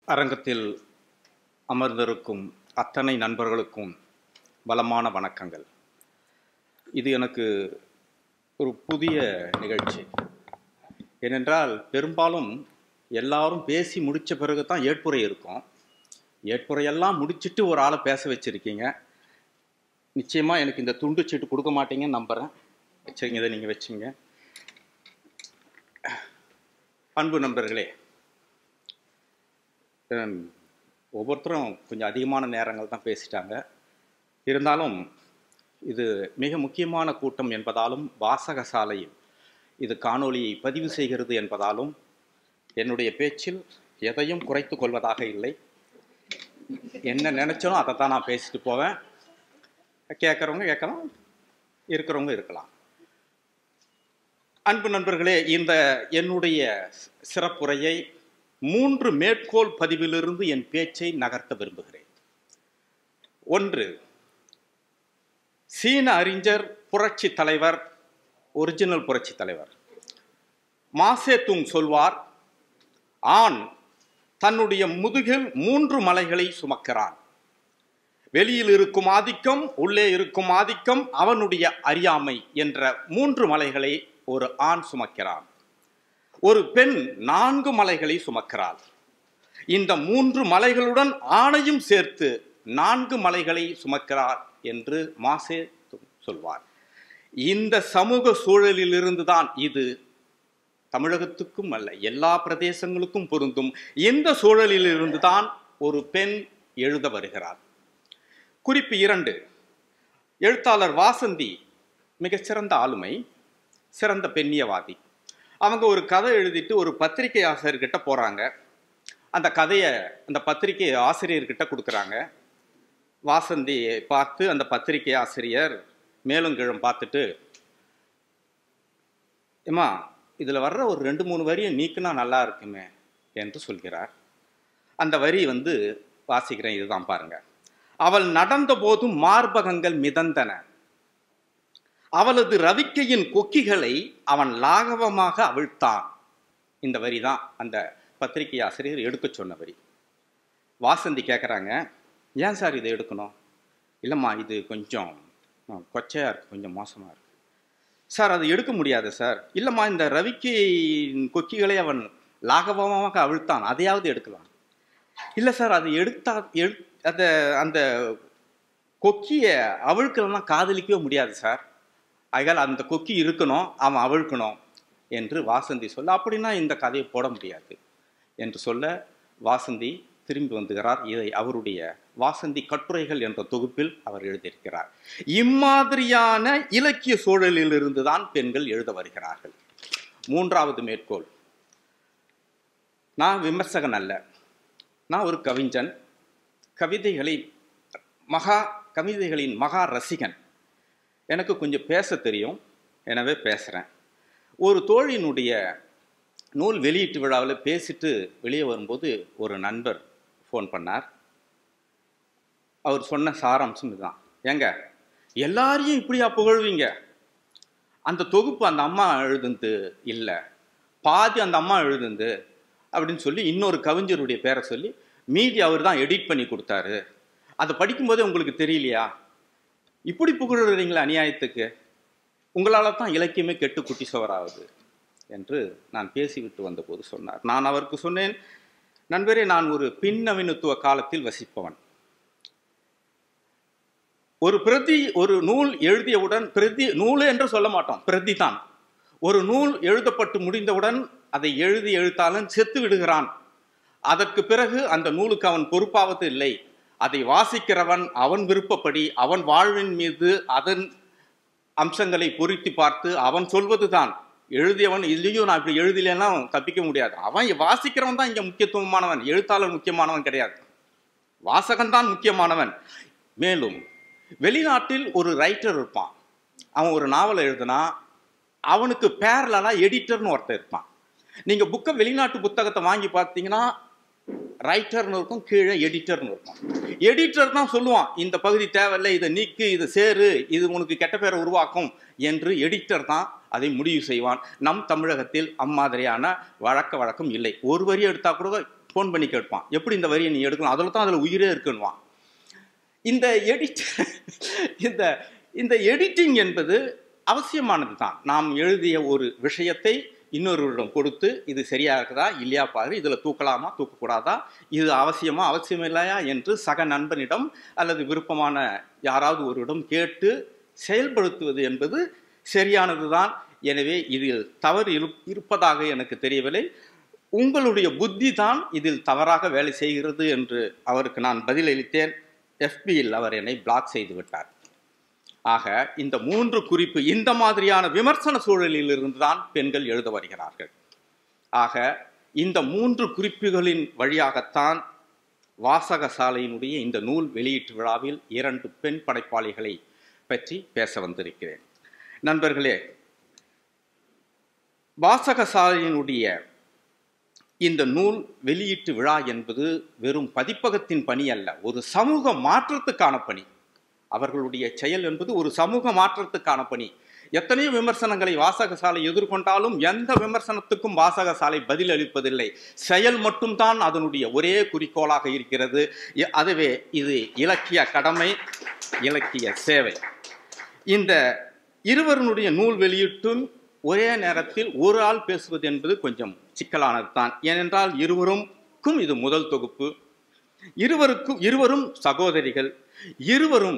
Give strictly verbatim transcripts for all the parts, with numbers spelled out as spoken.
அரங்கத்தில் அமர்ந்திருக்கும் அத்தனை நண்பர்களுக்கும் பலமான வணக்கங்கள். இது எனக்கு ஒரு புதிய நிகழ்ச்சி. ஏனென்றால் பெரும்பாலும் எல்லாரும் பேசி முடித்த பிறகு தான் ஏற்புரை இருக்கும். ஏற்புரையெல்லாம் முடிச்சுட்டு ஒரு ஆளை பேச வச்சுருக்கீங்க. நிச்சயமாக எனக்கு இந்த துண்டு சீட்டு கொடுக்க மாட்டீங்கன்னு நம்புகிறேன். வச்சுருங்க, இதை நீங்கள் வச்சுங்க. அன்பு நண்பர்களே, ஒவ்வொருத்தரும் கொஞ்சம் அதிகமான நேரங்கள் தான் பேசிட்டாங்க. இருந்தாலும் இது மிக முக்கியமான கூட்டம் என்பதாலும் வாசகசாலையில் இது காணொளியை பதிவு செய்கிறது என்பதாலும் என்னுடைய பேச்சில் எதையும் குறைத்து கொள்வதாக இல்லை. என்ன நினச்சனோ அதை தான் நான் பேசிட்டு போவேன். கேட்குறவங்க கேட்கலாம், இருக்கிறவங்க இருக்கலாம். அன்பு நண்பர்களே, இந்த என்னுடைய சிறப்புரையை மூன்று மேற்கோள் பதிவிலிருந்து என் பேச்சை நகர்த்த விரும்புகிறேன். ஒன்று, சீன அறிஞர் புரட்சி தலைவர், ஒரிஜினல் புரட்சி தலைவர் மாசேதுங் சொல்வார், ஆண் தன்னுடைய முதுகில் மூன்று மலைகளை சுமக்கிறான். வெளியில் இருக்கும் ஆதிக்கம், உள்ளே இருக்கும் ஆதிக்கம், அவனுடைய அறியாமை என்ற மூன்று மலைகளை ஒரு ஆண் சுமக்கிறான். ஒரு பெண் நான்கு மலைகளை சுமக்கிறாள். இந்த மூன்று மலைகளுடன் ஆணையும் சேர்த்து நான்கு மலைகளை சுமக்கிறார் என்று மாசே சொல்வார். இந்த சமூக சூழலில் இருந்துதான், இது தமிழகத்துக்கும் அல்ல எல்லா பிரதேசங்களுக்கும் பொருந்தும், இந்த சூழலில் இருந்துதான் ஒரு பெண் எழுத வருகிறார். குறிப்பு இரண்டு, எழுத்தாளர் வாசந்தி மிகச்சிறந்த ஆளுமை, சிறந்த பெண்ணியவாதி. அவங்க ஒரு கதை எழுதிட்டு ஒரு பத்திரிகை ஆசிரியர்கிட்ட போகிறாங்க. அந்த கதையை அந்த பத்திரிகை ஆசிரியர்கிட்ட கொடுக்குறாங்க. வாசந்தியை பார்த்து அந்த பத்திரிகை ஆசிரியர் மேலும் கீழும் பார்த்துட்டு, ஏம்மா இதில் வர்ற ஒரு ரெண்டு மூணு வரியை நீக்குனா நல்லா இருக்குமே என்று சொல்கிறார். அந்த வரி வந்து வாசிக்கிறேன், இதுதான் பாருங்க. அவள் நடந்த போதும் மார்பகங்கள் மிதந்தன, அவளது ரவிக்கையின் கொக்கிகளை அவன் லாகவமாக அவிழ்த்தான். இந்த வரி தான் அந்த பத்திரிகை ஆசிரியர் எடுக்க சொன்ன வரி. வாசந்தி கேட்குறாங்க, ஏன் சார் இதை எடுக்கணும்? இல்லைம்மா இது கொஞ்சம் கொச்சையாக இருக்குது, கொஞ்சம் மோசமாக இருக்குது. சார் அது எடுக்க முடியாது சார். இல்லைம்மா இந்த ரவிக்கையின் கொக்கிகளை அவன் லாகவமாக அவிழ்த்தான், அதையாவது எடுக்கலாம். இல்லை சார் அது எடுத்தா எடு அதை அந்த கொக்கியை அவிழ்க்கலன்னா காதலிக்கவே முடியாது சார். ஆகையால் அந்த கொக்கி இருக்கணும், அவன் அவிழ்க்கணும் என்று வாசந்தி சொல்ல, அப்படின்னா இந்த கதையை போட முடியாது என்று சொல்ல வாசந்தி திரும்பி வந்துகிறார். இதை அவருடைய வாசந்தி கட்டுரைகள் என்ற தொகுப்பில் அவர் எழுதியிருக்கிறார். இம்மாதிரியான இலக்கிய சூழலில் இருந்துதான் பெண்கள் எழுத வருகிறார்கள். மூன்றாவது மேற்கோள், நான் விமர்சகன் அல்ல, நான் ஒரு கவிஞன், கவிதைகளை மகா கவிதைகளின் மகா ரசிகன். எனக்கு கொஞ்சம் பேச தெரியும், எனவே பேசுகிறேன். ஒரு தோழியினுடைய நூல் வெளியீட்டு விழாவில் பேசிட்டு வெளியே வரும்போது ஒரு நண்பர் ஃபோன் பண்ணார். அவர் சொன்ன சாராம்சம் இதுதான், ஏங்க எல்லாரையும் இப்படியா புகழ்வீங்க? அந்த தொகுப்பு அந்த அம்மா எழுதுந்து இல்லை, பாதி அந்த அம்மா எழுதுந்து அப்படின்னு சொல்லி இன்னொரு கவிஞருடைய பேரை சொல்லி மீதி அவர் தான் எடிட் பண்ணி கொடுத்தாரு. அதை படிக்கும்போதே உங்களுக்கு தெரியலையா? இப்படி புகழுறீங்களா அநியாயத்துக்கு? உங்களால் தான் இலக்கியமே கெட்டு குட்டி சுவராகுது என்று நான் பேசிவிட்டு வந்தபோது சொன்னார். நான் அவருக்கு சொன்னேன், நண்பரே, நான் ஒரு பின்னவீனத்துவ காலத்தில் வசிப்பவன். ஒரு பிரதி ஒரு நூல் எழுதியவுடன், பிரதி நூல் என்று சொல்ல மாட்டோம், பிரதி தான். ஒரு நூல் எழுதப்பட்டு முடிந்தவுடன் அதை எழுதி எழுத்தாளன் செத்து விடுகிறான். அதற்கு பிறகு அந்த நூலுக்கு அவன் பொறுப்பாவது இல்லை. அதை வாசிக்கிறவன் அவன் விருப்பப்படி அவன் வாழ்வின் மீது அதன் அம்சங்களை பொருத்தி பார்த்து அவன் சொல்வது தான். எழுதியவன் இல்லையும் நான் இப்படி எழுதலைன்னா தப்பிக்க முடியாது. அவன் வாசிக்கிறவன் தான் இங்கே முக்கியத்துவமானவன், எழுத்தாளர் முக்கியமானவன் கிடையாது, வாசகன் தான் முக்கியமானவன். மேலும் வெளிநாட்டில் ஒரு ரைட்டர் இருப்பான், அவன் ஒரு நாவலை எழுதுனா அவனுக்கு பேரலாக எடிட்டர்னு ஒருத்தர் இருப்பான். நீங்கள் புக்கை வெளிநாட்டு புத்தகத்தை வாங்கி பார்த்தீங்கன்னா ரைட்டர்னு இருக்கும், கீழே எடிட்டர்னு இருக்கும். எடிட்டர் தான் சொல்லுவான், இந்த பகுதி தேவையில்லை, இதை நீக்கு, இது சேரு, இது உனக்கு கெட்ட பேரை உருவாக்கும் என்று எடிட்டர் தான் அதை முடிவு செய்வான். நம் தமிழகத்தில் அம்மாதிரியான வழக்க வழக்கம் இல்லை. ஒரு வரி எடுத்தால் கூட ஃபோன் பண்ணி கேட்பான், எப்படி இந்த வரியை நீ எடுக்கலாம், அதில் தான் அதில் உயிரே இருக்குன்னுவான். இந்த எடிட் இந்த இந்த எடிட்டிங் என்பது அவசியமானது தான். நாம் எழுதிய ஒரு விஷயத்தை இன்னொருவரிடம் கொடுத்து இது சரியா இருக்குதா இல்லையா பாரு, இதில் தூக்கலாமா தூக்கக்கூடாதா, இது அவசியமா அவசியம் இல்லையா என்று சக நண்பனிடம் அல்லது விருப்பமான யாராவது ஒருவரிடம் கேட்டு செயல்படுத்துவது என்பது சரியானது தான். எனவே இதில் தவறு இருப்பதாக எனக்கு தெரியவில்லை. உங்களுடைய புத்தி தான் இதில் தவறாக வேலை செய்கிறது என்று அவருக்கு நான் பதிலளித்தேன். எஃபியில் அவர் என்னை பிளாக் செய்து விட்டார். ஆக இந்த மூன்று குறிப்பு, இந்த மாதிரியான விமர்சன சூழலில் இருந்து தான் பெண்கள் எழுத வருகிறார்கள். ஆக இந்த மூன்று குறிப்புகளின் வழியாகத்தான் வாசகசாலையினுடைய இந்த நூல் வெளியீட்டு விழாவில் இரண்டு பெண் படைப்பாளிகளை பற்றி பேச வந்திருக்கிறேன். நண்பர்களே, வாசகசாலையினுடைய இந்த நூல் வெளியீட்டு விழா என்பது வெறும் பதிப்பகத்தின் பணி அல்ல, ஒரு சமூக மாற்றத்துக்கான பணி. அவர்களுடைய செயல் என்பது ஒரு சமூக மாற்றத்துக்கான பணி. எத்தனையோ விமர்சனங்களை வாசகசாலை எதிர்கொண்டாலும் எந்த விமர்சனத்துக்கும் வாசகசாலை பதில் அளிப்பதில்லை. செயல் மட்டும்தான் அதனுடைய ஒரே குறிக்கோளாக இருக்கிறது. அதுவே இது இலக்கிய கடமை, இலக்கிய சேவை. இந்த இருவருடைய நூல் வெளியீட்டும் ஒரே நேரத்தில் ஒரு ஆள் பேசுவது என்பது கொஞ்சம் சிக்கலானது தான். ஏனென்றால் இருவருக்கும் இது முதல் தொகுப்பு, இருவருக்கும் இருவரும் சகோதரிகள், இருவரும்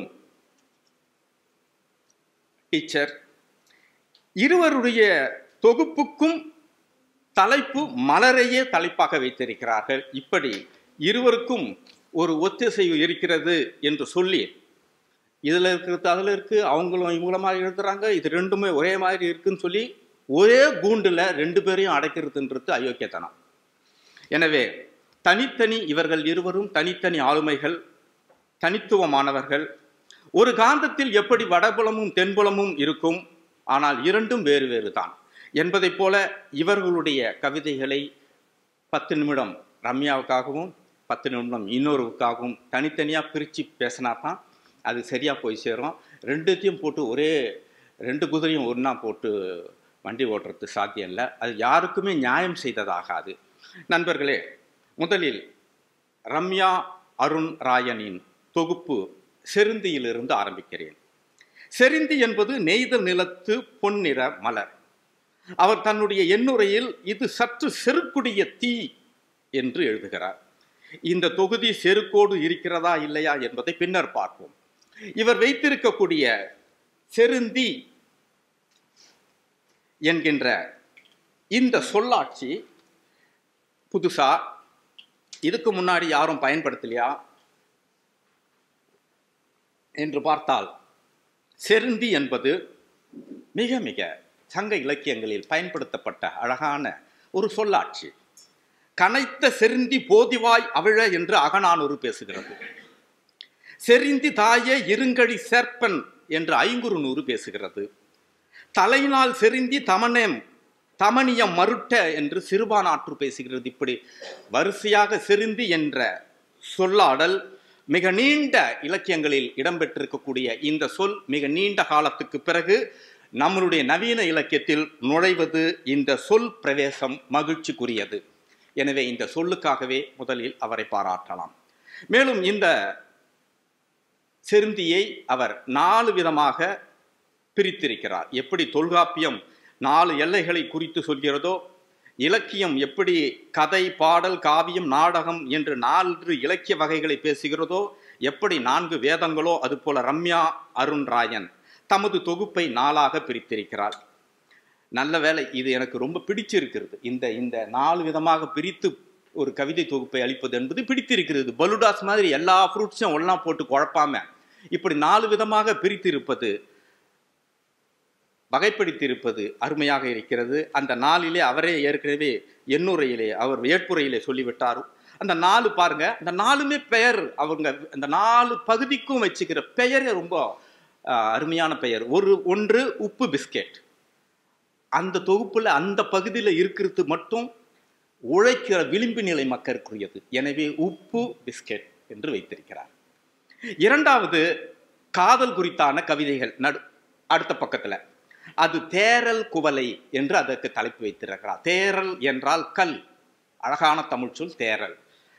டீச்சர், இருவருடைய தொகுப்புக்கும் தலைப்பு மலரையே தலைப்பாக வைத்திருக்கிறார்கள். இப்படி இருவருக்கும் ஒரு ஒத்திசைவு இருக்கிறது என்று சொல்லி இதில் இருக்கிறது அதில் இருக்குது, அவங்களும் இவங்கள மாதிரி எழுதுறாங்க, இது ரெண்டுமே ஒரே மாதிரி இருக்குன்னு சொல்லி ஒரே கூண்டில் ரெண்டு பேரையும் அடைக்கிறதுன்றது அயோக்கியத்தனம். எனவே தனித்தனி இவர்கள் இருவரும் தனித்தனி ஆளுமைகள், தனித்துவமானவர்கள். ஒரு காந்தத்தில் எப்படி வடபுலமும் தென்புலமும் இருக்கும், ஆனால் இரண்டும் வேறு வேறு தான் என்பதை போல இவர்களுடைய கவிதைகளை பத்து நிமிடம் ரம்யாவுக்காகவும் பத்து நிமிடம் இன்னொருவுக்காகவும் தனித்தனியாக பிரித்து பேசினா தான் அது சரியாக போய் சேரும். ரெண்டுத்தையும் போட்டு ஒரே ரெண்டு குதிரையும் ஒன்றா போட்டு வண்டி ஓட்டுறது சாத்தியம் இல்லை. அது யாருக்குமே நியாயம் செய்ததாகாது. நண்பர்களே, முதலில் ரம்யா அருண் ராயனின் தொகுப்பு செருந்தியிலிருந்து ஆரம்பிக்கிறேன். செருந்தி என்பது நெய்தல் நிலத்து பொன்னிற மலர். அவர் தன்னுடைய எண்ணுரையில் இது சற்று செருக்குடைய தீ என்று எழுதுகிறார். இந்த தொகுதி செருக்கோடு இருக்கிறதா இல்லையா என்பதை பின்னர் பார்ப்போம். இவர் வைத்திருக்கக்கூடிய செருந்தி என்கின்ற இந்த சொல்லாட்சி புதுசா, இதுக்கு முன்னாடி யாரும் பயன்படுத்தலையா என்று பார்த்தால், செருந்தி என்பது மிக மிக சங்க இலக்கியங்களில் பயன்படுத்தப்பட்ட அழகான ஒரு சொல்லாட்சி. கனைத்த செருந்தி போதிவாய் அவிழ என்று அகநானூறு பேசுகிறது. செருந்தி தாயே இருங்கடி சேர்ப்பன் என்று ஐங்குறுநூறு பேசுகிறது. தலைநாள் செருந்தி தமனேம் தமனியம் மருட்ட என்று சிறுபானாற்று பேசுகிறது. இப்படி வரிசையாக செருந்தி என்ற சொல்லாடல் மிக நீண்ட இலக்கியங்களில் இடம்பெற்றிருக்கக்கூடிய இந்த சொல் மிக நீண்ட காலத்துக்கு பிறகு நம்மளுடைய நவீன இலக்கியத்தில் நுழைவது இந்த சொல் பிரவேசம் மகிழ்ச்சிக்குரியது. எனவே இந்த சொல்லுக்காகவே முதலில் அவரை பாராட்டலாம். மேலும் இந்த செருந்தியை அவர் நாலு விதமாக பிரித்திருக்கிறார். எப்படி தொல்காப்பியம் நாலு எல்லைகளை குறித்து சொல்கிறதோ, இலக்கியம் எப்படி கதை, பாடல், காவியம், நாடகம் என்று நான்கு இலக்கிய வகைகளை பேசுகிறதோ, எப்படி நான்கு வேதங்களோ அதுபோல ரம்யா அருண் ராயன் தமது தொகுப்பை நாளாக பிரித்திருக்கிறார். நல்ல வேலை, இது எனக்கு ரொம்ப பிடிச்சிருக்கிறது. இந்த இந்த நாலு விதமாக பிரித்து ஒரு கவிதை தொகுப்பை அளிப்பது என்பது பிடித்திருக்கிறது. பலுடாஸ் மாதிரி எல்லா ஃப்ரூட்ஸையும் ஒன்றா போட்டு குழப்பாம இப்படி நாலு விதமாக பிரித்திருப்பது, வகைப்படுத்தியிருப்பது அருமையாக இருக்கிறது. அந்த நாளிலே அவரே ஏற்கனவே எண்ணுரையிலே அவர் வேட்புரையிலே சொல்லிவிட்டார். அந்த நாலு பாருங்க, அந்த நாலுமே பெயர், அவங்க அந்த நாலு பகுதிக்கும் வச்சுக்கிற பெயரே ரொம்ப அருமையான பெயர். ஒரு ஒன்று உப்பு பிஸ்கெட், அந்த தொகுப்புல அந்த பகுதியில் இருக்கிறது மட்டும் உழைக்கிற விளிம்பு நிலை மக்களுக்குரியது. எனவே உப்பு பிஸ்கெட் என்று வைத்திருக்கிறார். இரண்டாவது காதல் குறித்தான கவிதைகள் நடு அடுத்த பக்கத்துல, அது தேரல் குவலை என்று அதற்கு தலைப்பு வைத்திருக்கிறார். தேரல் என்றால் கல், அழகான தமிழ் சொல் தேரல்.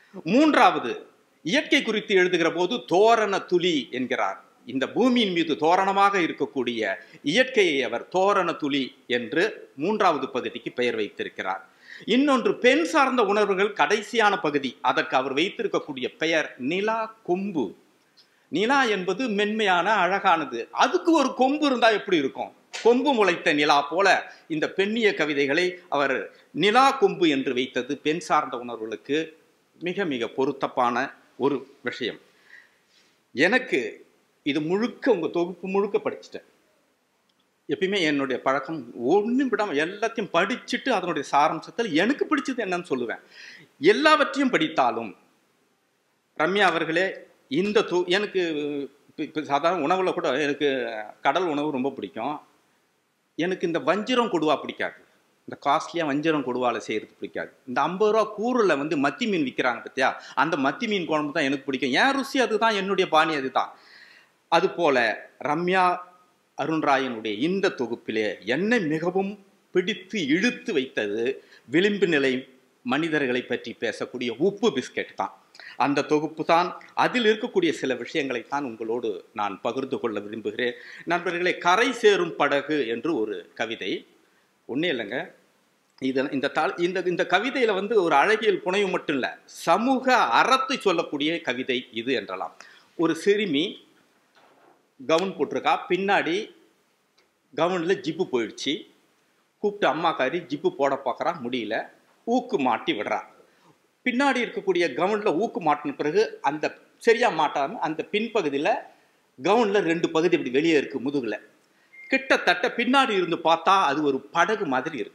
மூன்றாவது, இயற்கை குறித்து எழுதுகிற போது தோரண துளி என்கிறார். இந்த பூமியின் மீது தோரணமாக இருக்கக்கூடிய இயற்கையை அவர் தோரண துளி என்று மூன்றாவது பகுதிக்கு பெயர் வைத்திருக்கிறார். இன்னொன்று, பெண் சார்ந்த உணர்வுகள் கடைசியான பகுதி. அதற்கு அவர் வைத்திருக்கக்கூடிய பெயர் நிலா கொம்பு. நிலா என்பது மென்மையான அழகானது, அதுக்கு ஒரு கொம்பு இருந்தா எப்படி இருக்கும்? கொம்பு முளைத்த நிலா போல இந்த பெண்ணிய கவிதைகளை அவர் நிலா கொம்பு என்று வைத்தது பெண் சார்ந்த உணர்வுகளுக்கு மிக மிக பொருத்தப்பான ஒரு விஷயம். எனக்கு இது முழுக்க உங்கள் தொகுப்பு முழுக்க படிச்சுட்டேன். எப்பயுமே என்னுடைய பழக்கம் ஒன்றும் விடாமல் எல்லாத்தையும் படிச்சுட்டு அதனுடைய சாராம்சத்தில் எனக்கு பிடிச்சது என்னன்னு சொல்லுவேன். எல்லாவற்றையும் படித்தாலும் ரம்யா அவர்களே, இந்த தொ எனக்கு இப்போ சாதாரண உணவில் கூட எனக்கு கடல் உணவு ரொம்ப பிடிக்கும். எனக்கு இந்த வஞ்சிரம் கொடுவா பிடிக்காது. இந்த காஸ்ட்லியாக வஞ்சிரம் கொடுவாவில் செய்கிறது பிடிக்காது. இந்த ஐம்பது ரூபா கூறில் வந்து மத்தி மீன் விற்கிறாங்க பார்த்தியா, அந்த மத்தி மீன் குழம்பு தான் எனக்கு பிடிக்கும். ஏன் ருசி அதுதான், என்னுடைய பாணி அதுதான். அதுபோல ரம்யா அருண்ராயனுடைய இந்த தொகுப்பிலே என்னை மிகவும் பிடித்து இழுத்து வைத்தது விளிம்பு நிலை மனிதர்களை பற்றி பேசக்கூடிய உப்பு பிஸ்கெட் தான். அந்த தொகுப்பு தான். அதில் இருக்கக்கூடிய சில விஷயங்களை தான் உங்களோடு நான் பகிர்ந்து கொள்ள விரும்புகிறேன். நண்பர்களே, கரை சேரும் படகு என்று ஒரு கவிதை. ஒன்றும் இல்லைங்க, இது இந்த தாள் இந்த இந்த கவிதையில் வந்து ஒரு அழகியல் புனைவு மட்டும் இல்லை, சமூக அறத்தை சொல்லக்கூடிய கவிதை இது என்றலாம். ஒரு சிறுமி கவுன் போட்டிருக்கா, பின்னாடி கவுனில் ஜிப்பு போயிடுச்சு. கூப்பிட்டு அம்மாக்காரி ஜிப்பு போட பார்க்குறா, முடியல, ஊக்கு மாட்டி விடுறா. பின்னாடி இருக்கக்கூடிய கவுனில் ஊக்கு மாட்டின பிறகு அந்த சரியாக மாட்டாமல் அந்த பின்பகுதியில் கவுனில் ரெண்டு பகுதி இப்படி வெளியே இருக்குது முதுகில். கிட்டத்தட்ட பின்னாடி இருந்து பார்த்தா அது ஒரு படகு மாதிரி இருக்குது.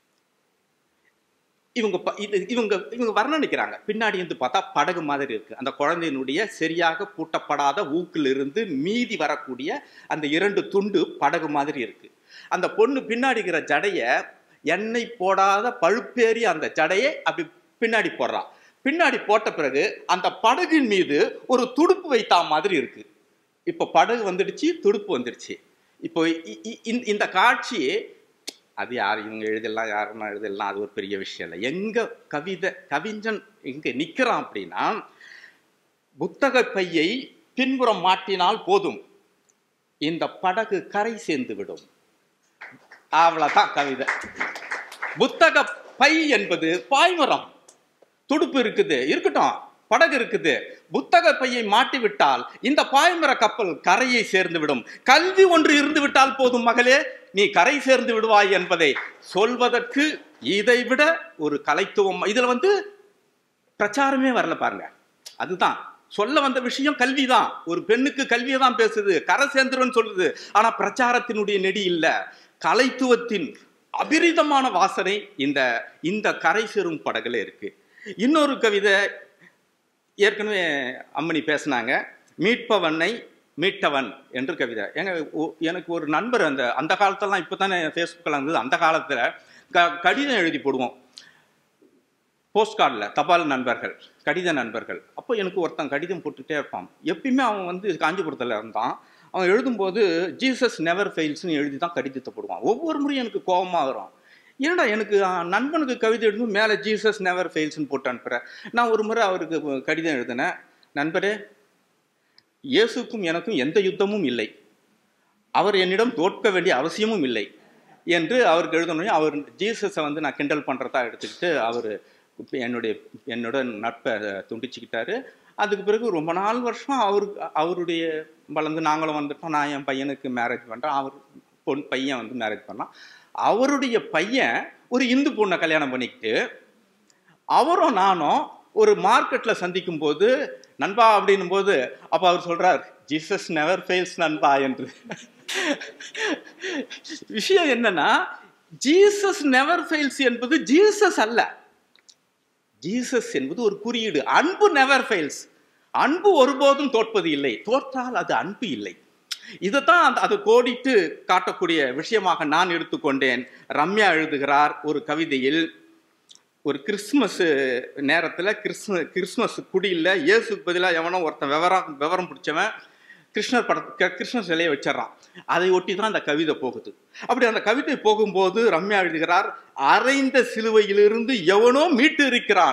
இவங்க இது இவங்க இவங்க வர்ணனிக்கிறாங்க, பின்னாடி இருந்து பார்த்தா படகு மாதிரி இருக்குது. அந்த குழந்தையினுடைய சரியாக பூட்டப்படாத ஊக்கிலிருந்து மீதி வரக்கூடிய அந்த இரண்டு துண்டு படகு மாதிரி இருக்குது. அந்த பொண்ணு பின்னாடிக்கிற ஜடையை, எண்ணெய் போடாத பழுப்பேறி அந்த ஜடையை அப்படி பின்னாடி போடுறான். பின்னாடி போட்ட பிறகு அந்த படகின் மீது ஒரு துடுப்பு வைத்தா மாதிரி இருக்கு. இப்போ படகு வந்துடுச்சு, துடுப்பு வந்துடுச்சு. இப்போ இந்த காட்சி அது யார் இவங்க எழுதலாம், யாருன்னா எழுதலாம், அது ஒரு பெரிய விஷயம் இல்லை. எங்க கவிதை கவிஞன் இங்க நிற்கிறான் அப்படின்னா, புத்தக பையை பின்புறம் மாட்டினால் போதும், இந்த படகு கரை சேர்ந்து விடும். அவ்வளவுதான் கவிதை. புத்தக பை என்பது பாய்மரம். துடுப்பு இருக்குது, இருக்கட்டும், படகு இருக்குது. புத்தக பையை மாட்டி விட்டால் இந்த பாய்மர கப்பல் கரையை சேர்ந்து விடும். கல்வி ஒன்று இருந்து விட்டால் போதும் மகளே, நீ கரை சேர்ந்து விடுவாய் என்பதை சொல்வதற்கு இதை விட ஒரு கலைத்துவம். இதுல வந்து பிரச்சாரமே வரல பாருங்க. அதுதான் சொல்ல வந்த விஷயம், கல்விதான். ஒரு பெண்ணுக்கு கல்வியை தான் பேசுது, கரை சேர்ந்துருன்னு சொல்லுது. ஆனா பிரச்சாரத்தினுடைய நெடி இல்லை, கலைத்துவத்தின் அபிரிதமான வாசனை இந்த இந்த கரை சேரும் படகுல இருக்கு. இன்னொரு கவிதை ஏற்கனவே அம்மணி பேசினாங்க, மீட்பவனை மீட்டவன் என்று கவிதை. எங்க எனக்கு ஒரு நண்பர், அந்த அந்த காலத்திலலாம் இப்போ தானே ஃபேஸ்புக்கில் இருந்தது, அந்த காலத்தில் க கடிதம் எழுதி போடுவோம் போஸ்ட் கார்டில், தபால் நண்பர்கள், கடித நண்பர்கள். அப்போ எனக்கு ஒருத்தன் கடிதம் போட்டுகிட்டே இருப்பான். எப்பயுமே அவன் வந்து காஞ்சிபுரத்தில் இருந்தான். அவன் எழுதும்போது ஜீசஸ் நெவர் ஃபெயில்ஸ்னு எழுதி தான் கடிதத்தை போடுவான். ஒவ்வொரு முறையும் எனக்கு கோபமாக வரும். ஏன்னா எனக்கு நண்பனுக்கு கவிதை எழுதும் மேலே ஜீசஸ் நெவர் ஃபெயில்ஸ்ன்னு போட்டு அனுப்புகிறேன். நான் ஒரு முறை அவருக்கு கடிதம் எழுதினேன், நண்பரே, இயேசுக்கும் எனக்கும் எந்த யுத்தமும் இல்லை, அவர் என்னிடம் தோற்க வேண்டிய அவசியமும் இல்லை என்று அவருக்கு எழுதணும். அவர் ஜீசஸை வந்து நான் கிண்டல் பண்ணுறதா எடுத்துக்கிட்டு அவர் என்னுடைய என்னோட நட்பை துண்டிச்சுக்கிட்டாரு. அதுக்கு பிறகு ரொம்ப நாலு வருஷம் அவரு அவருடைய வளர்ந்து நாங்களும் வந்துட்டோம். நான் என் பையனுக்கு மேரேஜ் பண்ணுறேன், அவர் பொன் பையன் வந்து மேரேஜ் பண்ணான். அவருடைய பையன் ஒரு இந்து பொண்ணை கல்யாணம் பண்ணிக்கிட்டு, அவரும் நானும் ஒரு மார்க்கெட்டில் சந்திக்கும் போது, நண்பா அப்படின்னும் போது அப்போ அவர் சொல்கிறார், ஜீசஸ் நெவர் ஃபெயில்ஸ் நண்பா என்று. விஷயம் என்னன்னா, ஜீசஸ் நெவர் ஃபெயில்ஸ் என்பது ஜீசஸ் அல்ல, ஜீசஸ் என்பது ஒரு குறியீடு. அன்பு நெவர் ஃபெயில்ஸ், அன்பு ஒருபோதும் தோற்பது இல்லை, தோற்றால் அது அன்பு இல்லை. இதைத்தான் அதை கோடிட்டு காட்டக்கூடிய விஷயமாக நான் எடுத்துக்கொண்டேன். ரம்யா எழுதுகிறார் ஒரு கவிதையில், ஒரு கிறிஸ்துமஸ் நேரத்தில் கிறிஸ்ம கிறிஸ்மஸ் குடியில் இயேசுக்கு பதிலாக எவனோ ஒருத்தன் விவரம் விவரம் பிடிச்சவன் கிருஷ்ணர் படத்தை கிருஷ்ணர் சிலையை வச்சிடறான். அதை ஒட்டி தான் அந்த கவிதை போகுது. அப்படி அந்த கவிதை போகும்போது ரம்யா எழுதுகிறார், அரைந்த சிலுவையிலிருந்து எவனோ மீட்டு இருக்கிறான்.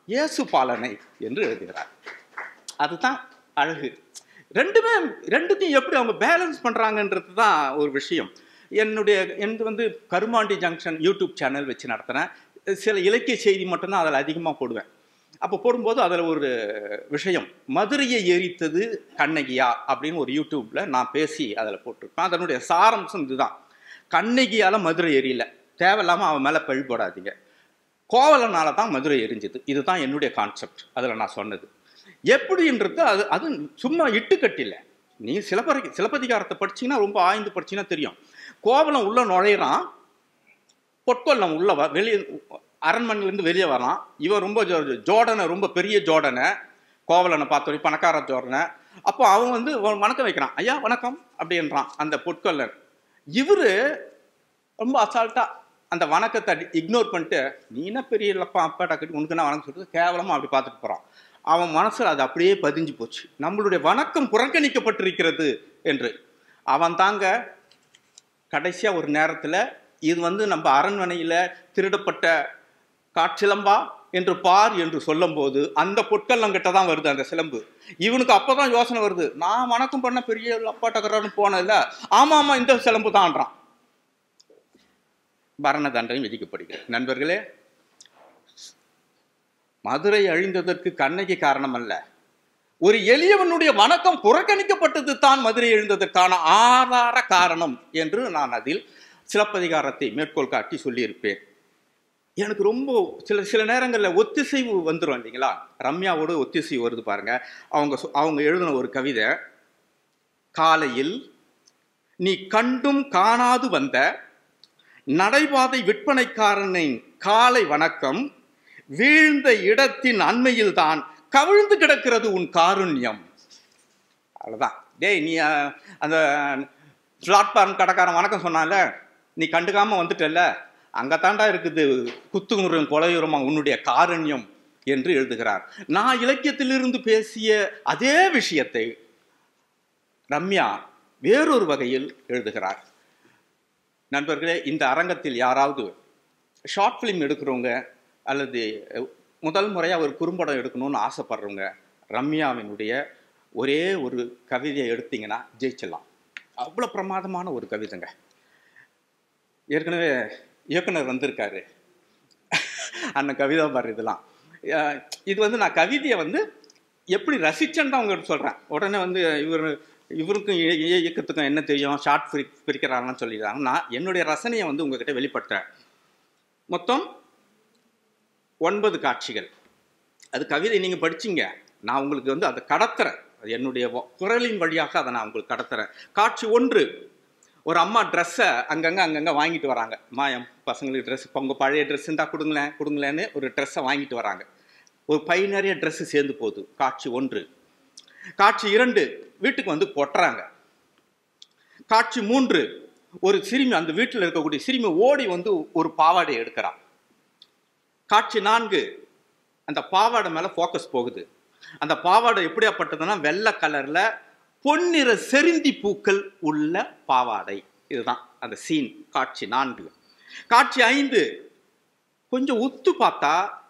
இயேசு பாலனை என்று எழுதுகிறார். அதுதான் அழகு. ரெண்டுமே ரெண்டுத்தையும் எப்படி அவங்க பேலன்ஸ் பண்ணுறாங்கன்றது தான் ஒரு விஷயம். என்னுடைய எனது வந்து கருமாண்டி ஜங்ஷன் யூடியூப் சேனல் வச்சு நடத்துகிறேன். சில இலக்கிய செய்தி மட்டும்தான் அதில் அதிகமாக போடுவேன். அப்போ போடும்போது அதில் ஒரு விஷயம், மதுரையை எரித்தது கண்ணகியா அப்படின்னு ஒரு யூடியூப்பில் நான் பேசி அதில் போட்டிருப்பேன். அதனுடைய சாரம்சம் இதுதான். கண்ணகியால் மதுரை எரியல, தேவையில்லாமல் அவன் மேலே பழி போடாதீங்க. கோவலனால தான் மதுரை எரிஞ்சுது. இதுதான் என்னுடைய கான்செப்ட். அதில் நான் சொன்னது எப்படின்றது அது அது சும்மா இட்டுக்கட்டில்ல. நீ சிலப்பதி சிலப்பதிகாரத்தை படிச்சிங்கன்னா, ரொம்ப ஆய்ந்து படிச்சிங்கன்னா தெரியும். கோவலன் உள்ள நுழையிறான், பொற்கொல்லம் உள்ள வ வெளியே அரண்மனையிலேருந்து வெளியே வரான். இவன் ரொம்ப ஜோடனை, ரொம்ப பெரிய ஜோடனை, கோவலனை பார்த்தோன்னே பணக்கார ஜோடனை. அப்போ அவன் வந்து வணக்கம் வைக்கிறான். ஐயா வணக்கம் அப்படின்றான் அந்த பொற்கொல்லன். இவர் ரொம்ப அசால்ட்டாக அந்த வணக்கத்தை இக்னோர் பண்ணிட்டு, நீ என்ன பெரிய இல்லப்பா அப்பாட்டா கட்டி உனக்கு என்ன வணக்கம் சொல்லிட்டு கேவலமாக அப்படி பார்த்துட்டு போகிறான். அவன் மனசில் அது அப்படியே பதிஞ்சு போச்சு, நம்மளுடைய வணக்கம் புறக்கணிக்கப்பட்டிருக்கிறது என்று. அவன் தாங்க கடைசியாக ஒரு நேரத்தில், இது வந்து நம்ம அரண்மனையில் திருடப்பட்ட காட்சிலம்பா என்று பார் என்று சொல்லும் போது அந்த பொற்கல்லங்கிட்ட தான் வருது அந்த சிலம்பு. இவனுக்கு அப்போதான் யோசனை வருது, நான் வணக்கம் பண்ண பெரிய அப்பாட்டக்கரான்னு போனதில்ல, ஆமாம் ஆமாம் இந்த சிலம்பு தான்றான். மரண தண்டனை விதிக்கப்படுகிறது. நண்பர்களே, மதுரை அழிந்ததற்கு கண்ணகி காரணம் அல்ல, ஒரு எளியவனுடைய வணக்கம் புறக்கணிக்கப்பட்டது தான் மதுரை எழுந்ததற்கான ஆதார காரணம் என்று நான் அதில் சிலப்பதிகாரத்தை மேற்கோள் காட்டி சொல்லியிருப்பேன். எனக்கு ரொம்ப சில சில நேரங்களில் ஒத்திசைவு வந்துடும் இல்லைங்களா? ரம்யாவோட ஒத்திசைவு வருது பாருங்க. அவங்க அவங்க எழுதின ஒரு கவிதை, காலையில் நீ கண்டும் காணாது வந்த நடைபாதை விற்பனைக்காரனின் காலை வணக்கம், வீழ்ந்த இடத்தின் அண்மையில் தான் கவிழ்ந்து கிடக்கிறது உன் காருண்யம். அவ்வளோதான். டேய், நீ அந்த பிளாட்ஃபார்ம் கடைக்காரன் வணக்கம் சொன்னால, நீ கண்டுக்காம வந்துட்டல்ல, அங்கே தாண்டா இருக்குது குத்துமுறையும் கொலையுறமா உன்னுடைய காருண்யம் என்று எழுதுகிறார். நான் இலக்கியத்திலிருந்து பேசிய அதே விஷயத்தை ரம்யா வேறொரு வகையில் எழுதுகிறார். நண்பர்களே, இந்த அரங்கத்தில் யாராவது ஷார்ட் ஃபிலிம் எடுக்கிறவங்க அல்லது முதல் முறையாக ஒரு குறும்படம் எடுக்கணும்னு ஆசைப்படுறவங்க, ரம்யாவினுடைய ஒரே ஒரு கவிதையை எடுத்தீங்கன்னா ஜெயிச்சிடலாம். அவ்வளோ பிரமாதமான ஒரு கவிதைங்க. ஏற்கனவே இயக்குனர் வந்திருக்காரு, அண்ணன் கவிதா பாரு. இதெல்லாம் இது வந்து நான் கவிதையை வந்து எப்படி ரசிச்சேன்னு தான் உங்கள்கிட்ட சொல்கிறேன். உடனே வந்து இவர் இவருக்கும் இயக்கத்துக்கும் என்ன தெரியும், ஷார்ட் பிரி பிரிக்கிறாங்கன்னு சொல்லிடுறாங்க. நான் என்னுடைய ரசனையை வந்து உங்ககிட்ட வெளிப்படுத்துகிறேன். மொத்தம் ஒன்பது காட்சிகள். அது கவிதை நீங்கள் படிச்சிங்க, நான் உங்களுக்கு வந்து அதை கடத்துறேன், என்னுடைய குரலின் வழியாக அதை நான் உங்களுக்கு கடத்துறேன். காட்சி ஒன்று, ஒரு அம்மா ட்ரெஸ்ஸை அங்கங்கே அங்கங்கே வாங்கிட்டு வராங்க. அம்மா என் பசங்களுக்கு ட்ரெஸ், இப்போ உங்கள் பழைய ட்ரெஸ் இருந்தால் கொடுங்களேன் கொடுங்களேன்னு ஒரு ட்ரெஸ்ஸை வாங்கிட்டு வராங்க. ஒரு பை நிறைய ட்ரெஸ்ஸு சேர்ந்து போகுது. காட்சி ஒன்று. காட்சி இரண்டு, வீட்டுக்கு வந்து கொட்டுறாங்க. காட்சி மூன்று, ஒரு சிறுமி, அந்த வீட்டில் இருக்கக்கூடிய சிறுமி ஓடி வந்து ஒரு பாவாடை எடுக்கிறான். காட்சி நான்கு, அந்த பாவாடை மேலே ஃபோக்கஸ் போகுது. அந்த பாவாடை எப்படியாப்பட்டதுன்னா வெள்ளை கலரில் பொன்னிற செருந்தி பூக்கள் உள்ள பாவாடை. இதுதான் அந்த சீன். காட்சி நான்கு. காட்சி ஐந்து, கொஞ்சம் உத்து பார்த்தா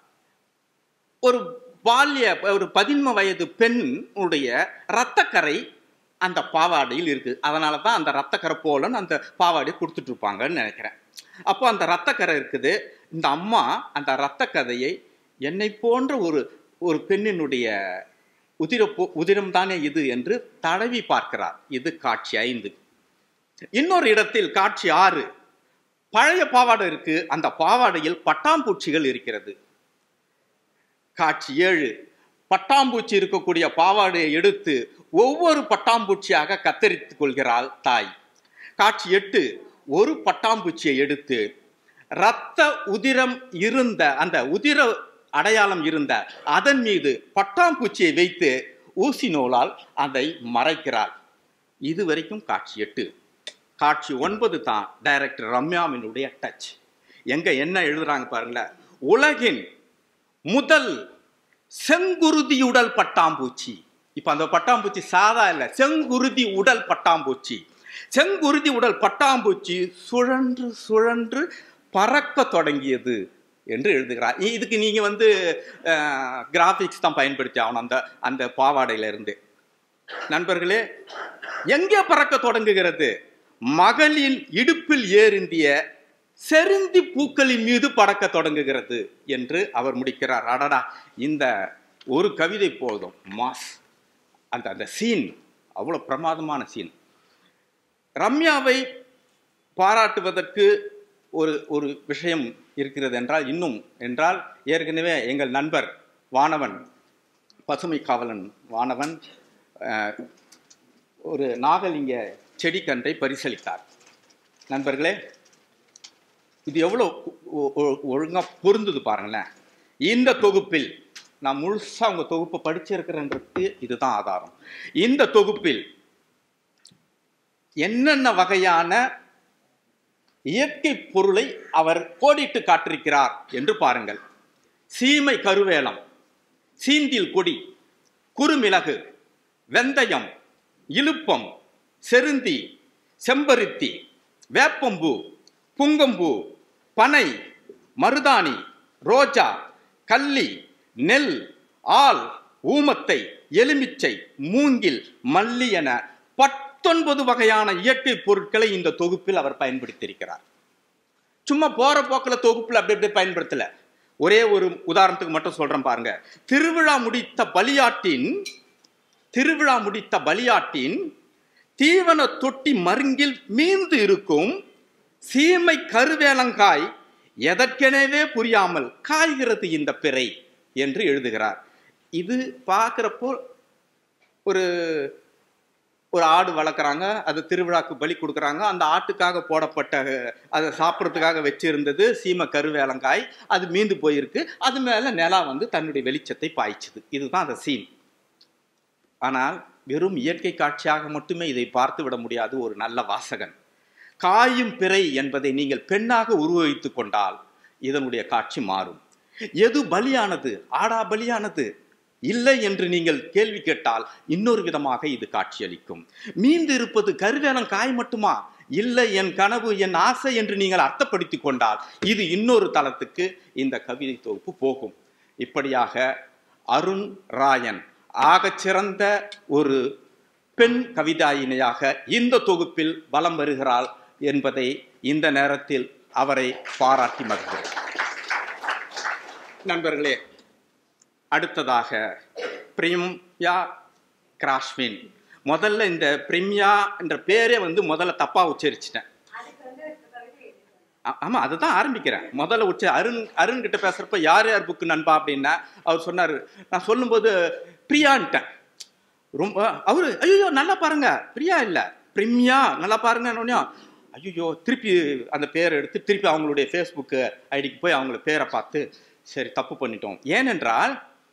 ஒரு பால்ய ஒரு பதின்ம வயது பெண் உடைய இரத்தக்கரை அந்த பாவாடையில் இருக்குது. அதனால தான் அந்த இரத்தக்கரை போலன்னு அந்த பாவாடையை கொடுத்துட்டு இருப்பாங்கன்னு நினைக்கிறேன். அப்போ அந்த இரத்தக்கரை இருக்குது. இந்த அம்மா அந்த இரத்தக்கதையை என்னை போன்ற ஒரு ஒரு பெண்ணினுடைய உதிர உதிரம் தானே இது என்று தடவி பார்க்கிறார். இது காட்சி ஐந்து. இன்னொரு இடத்தில் காட்சி ஆறு, பழைய பாவாடை இருக்கு, அந்த பாவாடையில் பட்டாம்பூச்சிகள் இருக்கிறது. காட்சி ஏழு, பட்டாம்பூச்சி இருக்கக்கூடிய பாவாடையை எடுத்து ஒவ்வொரு பட்டாம்பூச்சியாக கத்தரித்துக் கொள்கிறாள் தாய். காட்சி எட்டு, ஒரு பட்டாம்பூச்சியை எடுத்து இரத்த உதிரம் இருந்த அந்த உதிர அடையாளம் இருந்த அதன் மீது பட்டாம்பூச்சியை வைத்து ஊசி நூலால் அதை மறைக்கிறாள். இது வரைக்கும் காட்சி எட்டு. காட்சி ஒன்பது தான் டைரக்டர் ரம்யாவினுடைய டச். எங்க என்ன எழுதுறாங்க பாருங்களேன். உலகின் முதல் செங்குருதி உடல் பட்டாம்பூச்சி. இப்ப அந்த பட்டாம்பூச்சி சாதா இல்லை, செங்குருதி உடல் பட்டாம்பூச்சி. செங்குருதி உடல் பட்டாம்பூச்சி சுழன்று சுழன்று பறக்க தொடங்கியது. என்று எழுதுகிறார். இதுக்கு நீங்க வந்து கிராபிக்ஸ் தான் பயன்படுத்தி ஆகணும் அந்த அந்த பாவாடையில இருந்து. நண்பர்களே, எங்கே பறக்க தொடங்குகிறது? மகளின் இடுப்பில் ஏறிந்திய செருந்தி பூக்களின் மீது பறக்க தொடங்குகிறது என்று அவர் முடிக்கிறார். அடடா, இந்த ஒரு கவிதை போதும் மாஸ். அந்த அந்த சீன் அவ்வளோ பிரமாதமான சீன். ரம்யாவை பாராட்டுவதற்கு ஒரு ஒரு விஷயம் இருக்கிறது என்றால், இன்னும் என்றால், ஏற்கனவே எங்கள் நண்பர் வானவன், பசுமை காவலன் வானவன் ஒரு நாகலிங்க செடி கன்றை பரிசளித்தார். நண்பர்களே, இது எவ்வளோ ஒழுங்காக பொருந்தது பாருங்களேன். இந்த தொகுப்பில் நான் முழுசாக உங்கள் தொகுப்பை படிச்சிருக்கிறேன்றதுக்கு இதுதான் ஆதாரம். இந்த தொகுப்பில் என்னென்ன வகையான இயற்கை பொருளை அவர் கோடிட்டு காட்டிருக்கிறார் என்று பாருங்கள். சீமை கருவேலம், சீந்தில் கொடி, குறுமிளகு, வெந்தயம், இலுப்பம், செருந்தி, செம்பருத்தி, வேப்பம்பூ, புங்கம்பூ, பனை, மருதாணி, ரோஜா, கள்ளி, நெல், ஆல், ஊமத்தை, எலுமிச்சை, மூங்கில், மல்லி என பத்தொன்பது வகையான இயற்கை பொருட்களை இந்த தொகுப்பில் அவர் பயன்படுத்தியிருக்கிறார். சும்மா போற போக்கில் தொகுப்பில் அப்படி அப்படி பயன்படுத்தல. ஒரே ஒரு உதாரணத்துக்கு மட்டும் சொல்றேன் பாருங்க. திருவிழா முடித்த பலியாட்டின் திருவிழா முடித்த பலியாட்டின் தீவன தொட்டி மருங்கில் மீந்து இருக்கும் சீமை கருவேலங்காய் எதற்கெனவே புரியாமல் காய்கிறது இந்த பிறை என்று எழுதுகிறார். இது பார்க்கிறப்போ ஒரு ஒரு ஆடு வளர்க்குறாங்க, அது திருவிழாக்கு பலி கொடுக்குறாங்க. அந்த ஆட்டுக்காக போடப்பட்ட அதை சாப்பிட்றதுக்காக வச்சிருந்தது சீமை கருவேலங்காய், அது மீந்து போயிருக்கு. அது மேலே நிலா வந்து தன்னுடைய வெளிச்சத்தை பாய்ச்சுது. இதுதான் அந்த சீன். ஆனால் வெறும் இயற்கை காட்சியாக மட்டுமே இதை பார்த்து விட முடியாது ஒரு நல்ல வாசகன். காயும் பிறை என்பதை நீங்கள் பெண்ணாக உருவகித்து கொண்டால் இதனுடைய காட்சி மாறும். எது பலியானது? ஆடா பலியானது? இல்லை என்று நீங்கள் கேள்வி கேட்டால் இன்னொரு விதமாக இது காட்சியளிக்கும். மீந்து இருப்பது கருவேலம் காய் மட்டுமா? இல்லை, என் கனவு, என் ஆசை என்று நீங்கள் அர்த்தப்படுத்தி கொண்டால் இது இன்னொரு தளத்துக்கு இந்த கவிதை தொகுப்பு போகும். இப்படியாக அருண் ராயன் ஆகச் சிறந்த ஒரு பெண் கவிதாயினியாக இந்த தொகுப்பில் வலம் வருகிறாள் என்பதை இந்த நேரத்தில் அவரை பாராட்டி மகிழ்கிறேன். நண்பர்களே, அடுத்ததாக பிரிம்யா கிராஸ்வின். முதல்ல இந்த பிரிம்யா என்ற பேரே வந்து முதல்ல தப்பா உச்சரிச்சிட்டேன். ஆமா, அதுதான் ஆரம்பிக்கிறேன். முதல்ல உச்ச அருண் அருண் கிட்ட பேசுறப்ப யார் யார் புக்கு நண்பா அப்படின்னா அவர் சொன்னார். நான் சொல்லும்போது பிரியான்ட்டேன். ரொம்ப அவரு ஐயோ நல்லா பாருங்க, பிரியா இல்லை பிரிம்யா நல்லா பாருங்க. ஐயோ, திருப்பி அந்த பேரை எடுத்து திருப்பி அவங்களுடைய ஃபேஸ்புக்கு ஐடிக்கு போய் அவங்கள பேரை பார்த்து சரி தப்பு பண்ணிட்டோம். ஏனென்றால்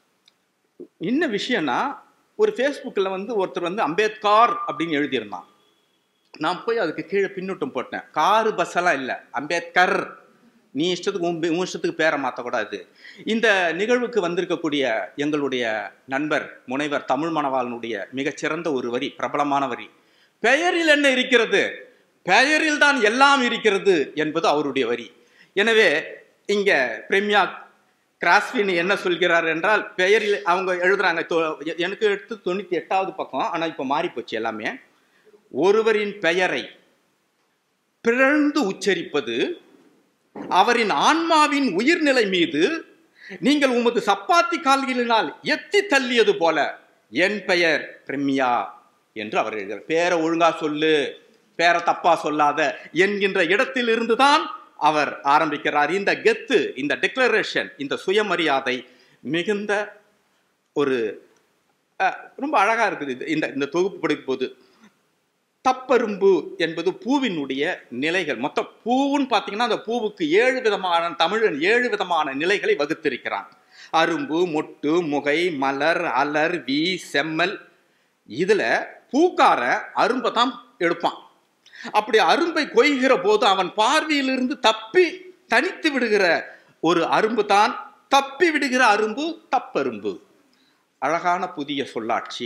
என்ன விஷயம்னா, ஒரு ஃபேஸ்புக்கில் வந்து ஒருத்தர் வந்து அம்பேத்கர் அப்படின்னு எழுதியிருந்தான். நான் போய் அதுக்கு கீழே பின்னூட்டம் போட்டேன். காரு பஸ்ஸெல்லாம் இல்லை, அம்பேத்கர். நீ இஷ்டத்துக்கு உன் இஷ்டத்துக்கு பேரை மாற்றக்கூடாது. இந்த நிகழ்வுக்கு வந்திருக்கக்கூடிய எங்களுடைய நண்பர் முனைவர் தமிழ் மணவாளனுடைய மிகச்சிறந்த ஒரு வரி, பிரபலமான வரி, பெயரில் என்ன இருக்கிறது, பெயரில் தான் எல்லாம் இருக்கிறது என்பது அவருடைய வரி. எனவே இங்க பிரிம்யா கிராஸ்வின் என்ன சொல்கிறார் என்றால், பெயரில் அவங்க எழுதுறாங்க. எனக்கு எடுத்து தொண்ணூத்தி எட்டாவது பக்கம், ஆனா இப்ப மாறி போச்சு எல்லாமே. ஒருவரின் பெயரை பிறழ்ந்து உச்சரிப்பது அவரின் ஆன்மாவின் உயிர்நிலை மீது நீங்கள் உமது சப்பாத்தி கால்களினால் எத்தி தள்ளியது போல என் பெயர் பிரிம்யா என்று அவர் எழுதுகிறார். பேரை ஒழுங்கா சொல்லு, பேரை தப்பா சொல்லாத என்கின்ற இடத்தில் இருந்துதான் அவர் ஆரம்பிக்கிறார். இந்த கெத்து, இந்த டிக்ளரேஷன், இந்த சுயமரியாதை மிகுந்த ஒரு ரொம்ப அழகா இருக்குது. இந்த இந்த தொகுப்பு படிக்கும் போது தப்பரும்பு என்பது பூவினுடைய நிலைகள். மொத்தம் பூவுன்னு பார்த்தீங்கன்னா அந்த பூவுக்கு ஏழு விதமான, தமிழன் ஏழு விதமான நிலைகளை வகுத்திருக்கிறான். அரும்பு, மொட்டு, முகை, மலர், அலர், வி, செம்மல். இதுல பூக்கார அரும்பை தான் எடுப்பான். அப்படி அரும்பை கொய்கிற போது அவன் பார்வையிலிருந்து தப்பி தனித்து விடுகிற ஒரு அரும்பு தான் தப்பி விடுகிற அரும்பு தப்பரும்பு. அழகான புதிய சொல்லாட்சி.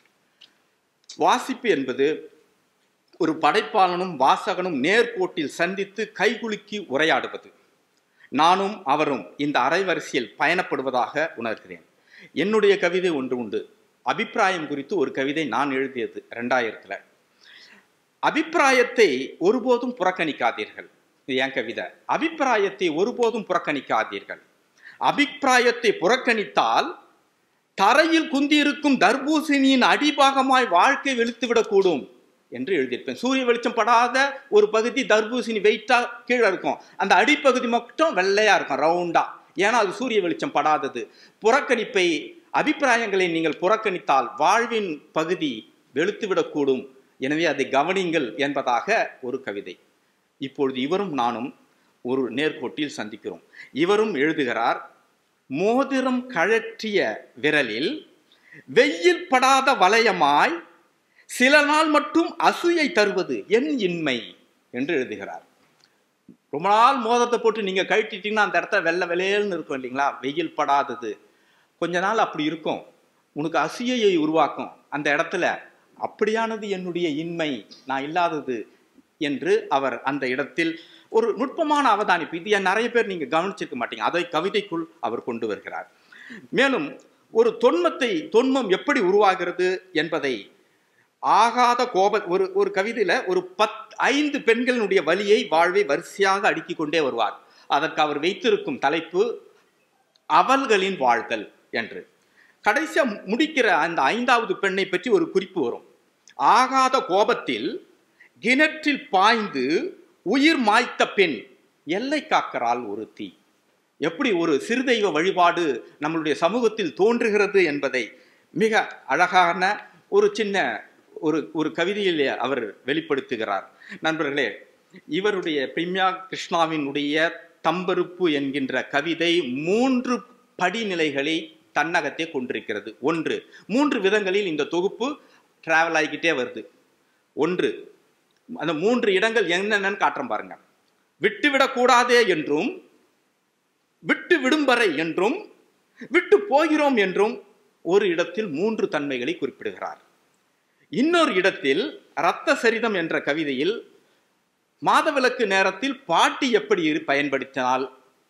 வாசிப்பு என்பது ஒரு படைப்பாளனும் வாசகனும் நேர்கோட்டில் சந்தித்து கைகுலுக்கி உரையாடுவது. நானும் அவரும் இந்த அரைவரிசையில் பயணப்படுவதாக உணர்கிறேன். என்னுடைய கவிதை ஒன்று உண்டு. அபிப்பிராயம் குறித்து ஒரு கவிதை நான் எழுதியது ரெண்டாயிரத்துல. அபிப்பிராயத்தை ஒருபோதும் புறக்கணிக்காதீர்கள். இது என் கவிதை. அபிப்பிராயத்தை ஒருபோதும் புறக்கணிக்காதீர்கள். அபிப்பிராயத்தை புறக்கணித்தால் தரையில் குந்தியிருக்கும் தர்பூசணியின் அடிபாகமாய் வாழ்க்கை வெளுத்துவிடக்கூடும் என்று எழுதியிருப்பேன். சூரிய வெளிச்சம் படாத ஒரு பகுதி தர்பூசணி வெயிட்டா கீழே இருக்கும், அந்த அடிப்பகுதி மட்டும் வெள்ளையா இருக்கும், ரவுண்டா. ஏன்னா அது சூரிய வெளிச்சம் படாதது. புறக்கணிப்பை, அபிப்பிராயங்களை நீங்கள் புறக்கணித்தால் வாழ்வின் பகுதி வெளுத்துவிடக்கூடும், எனவே அதை கவனிங்கள் என்பதாக ஒரு கவிதை. இப்பொழுது இவரும் நானும் ஒரு நேர்கோட்டில் சந்திக்கிறோம். இவரும் எழுதுகிறார், மோதிரம் கழற்றிய விரலில் வெயில் படாத வளையமாய் சில நாள் மட்டும் அசூயை தருவது என் இன்மை என்று எழுதுகிறார். ரொம்ப நாள் மோதிரத்தை போட்டு நீங்க கழட்டிட்டீங்கன்னா அந்த இடத்த வெள்ளை வெளையல்னு இருக்கும் இல்லைங்களா, வெயில் படாதது. கொஞ்ச நாள் அப்படி இருக்கும், உனக்கு அசூயையை உருவாக்கும் அந்த இடத்துல. அப்படியானது என்னுடைய இன்மை, நான் இல்லாதது என்று அவர் அந்த இடத்தில் ஒரு நுட்பமான அவதானிப்பு. இது நிறைய பேர் நீங்க கவனிச்சிருக்க மாட்டீங்க, அதை கவிதைக்குள் அவர் கொண்டு வருகிறார். மேலும் ஒரு தொன்மத்தை தொன்மம் எப்படி உருவாகிறது என்பதை ஆகாத கோப ஒரு ஒரு கவிதையில ஒரு பத் ஐந்து பெண்களினுடைய வலியை, வாழ்வை வரிசையாக அடுக்கி கொண்டே வருவார். அதற்கு அவர் வைத்திருக்கும் தலைப்பு அவள்களின் வாழ்தல் என்று. கடைசியா முடிக்கிற அந்த ஐந்தாவது பெண்ணை பற்றி ஒரு குறிப்பு வரும். ஆகாத கோபத்தில் கிணற்றில் பாய்ந்து உயிர் மாய்த்த பெண் எல்லை காக்கிறாள் ஒருத்தி. எப்படி ஒரு சிறுதெய்வ வழிபாடு நம்மளுடைய சமூகத்தில் தோன்றுகிறது என்பதை மிக அழகான ஒரு சின்ன ஒரு ஒரு கவிதையில் அவர் வெளிப்படுத்துகிறார். நண்பர்களே, இவருடைய பிரம்யா கிருஷ்ணாவினுடைய தம்பருப்பு என்கின்ற கவிதை மூன்று படிநிலைகளை தன்னகத்தே கொண்டிருக்கிறது. ஒன்று, மூன்று விதங்களில் இந்த தொகுப்பு டிராவல் ஆகிக்கிட்டே வருது. ஒன்று, அந்த மூன்று இடங்கள் என்னென்னு காட்டுறோம் பாருங்க. விட்டுவிடக்கூடாதே என்றும், விட்டு விடும் வரை என்றும், விட்டு போகிறோம் என்றும் ஒரு இடத்தில் மூன்று தன்மைகளை குறிப்பிடுகிறார். இன்னொரு இடத்தில் இரத்த சரிதம் என்ற கவிதையில் மாதவிலக்கு நேரத்தில் பாட்டி எப்படி பயன்படுத்தினால்,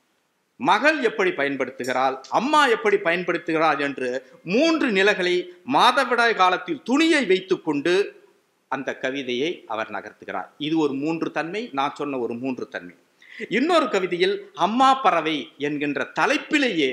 மகள் எப்படி பயன்படுத்துகிறாள், அம்மா எப்படி பயன்படுத்துகிறாள் என்று மூன்று நிலைகளை மாதவிடாய் காலத்தில் துணியை வைத்துக் கொண்டு அந்த கவிதையை அவர் நகர்த்துகிறார். இது ஒரு மூன்று தன்மை, நான் சொன்ன ஒரு மூன்று தன்மை. இன்னொரு கவிதையில் அம்மா பறவை என்கின்ற தலைப்பிலேயே